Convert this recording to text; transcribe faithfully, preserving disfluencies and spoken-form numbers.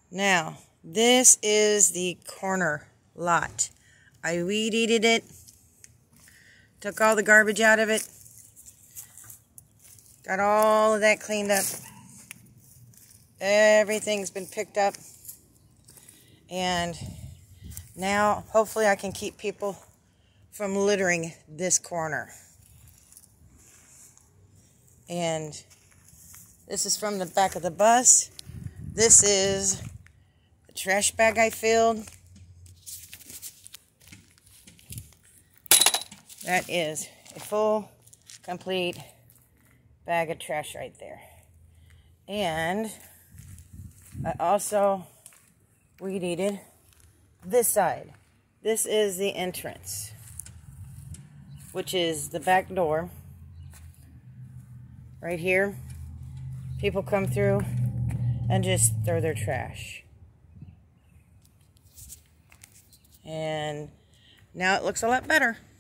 Now, this is the corner lot. I weed-eated it, took all the garbage out of it, got all of that cleaned up. Everything's been picked up, and now hopefully I can keep people from littering this corner. And this is from the back of the bus. This is the trash bag I filled. That is a full, complete bag of trash right there. And I also weed-eated this side. This is the entrance, which is the back door. Right here, people come through and just throw their trash. And now it looks a lot better.